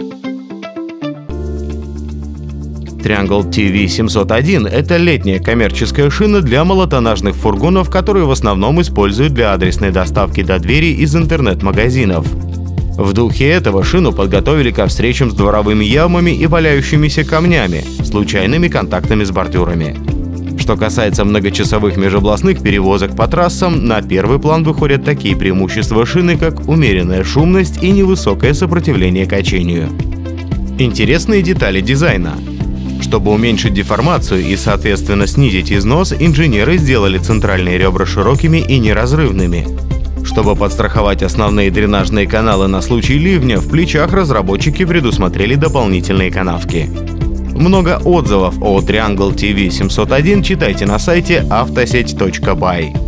Triangle TV701 – это летняя коммерческая шина для малотоннажных фургонов, которые в основном используют для адресной доставки до двери из интернет-магазинов. В духе этого шину подготовили ко встречам с дворовыми ямами и валяющимися камнями, случайными контактами с бордюрами. Что касается многочасовых межобластных перевозок по трассам, на первый план выходят такие преимущества шины, как умеренная шумность и невысокое сопротивление качению. Интересные детали дизайна. Чтобы уменьшить деформацию и, соответственно, снизить износ, инженеры сделали центральные ребра широкими и неразрывными. Чтобы подстраховать основные дренажные каналы на случай ливня, в плечах разработчики предусмотрели дополнительные канавки. Много отзывов о Triangle TV701 читайте на сайте автосеть.by.